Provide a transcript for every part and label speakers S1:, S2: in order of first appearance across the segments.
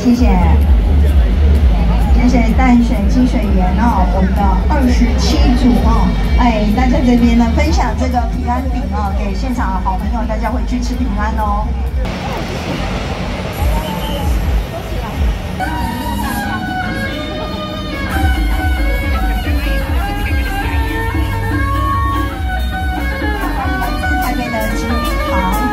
S1: 谢谢。谢谢淡水清水园哦，我们的27组哦，哎，大家这边呢分享这个平安饼哦，给现场的好朋友，大家回去吃平安哦。台北的吉利堂。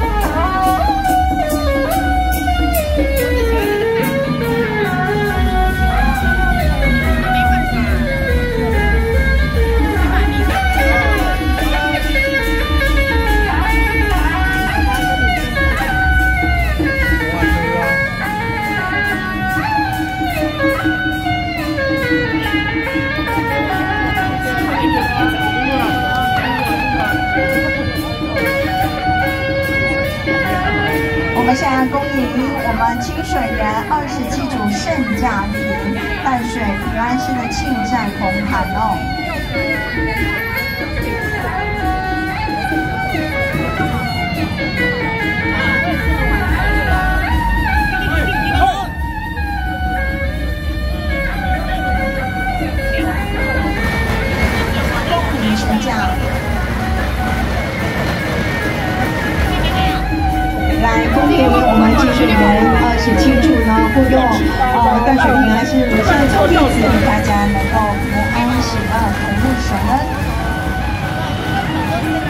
S1: 我们现在恭迎我们清水园27组圣驾礼，淡水平安市的庆善红毯哦。恭迎圣驾。 来，恭喜我们清水园27组呢，护佑淡水平安市鲁善聪弟子，大家能够平安喜乐，同沐神恩。